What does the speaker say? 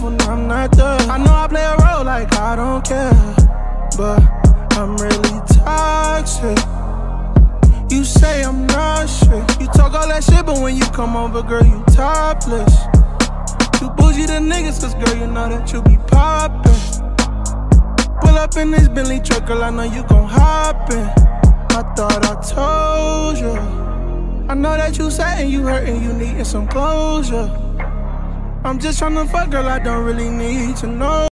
when I'm not there. I know I play a role like I don't care, but I'm really toxic. You say I'm not shit. You talk all that shit, but when you come over, girl, you topless. You bougie the niggas, cause girl, you know that you be poppin'. Pull up in this Bentley truck, girl, I know you gon' hop in. I thought I told you. I know that you sad and you hurtin', you needin' some closure. I'm just tryna fuck, girl, I don't really need to know.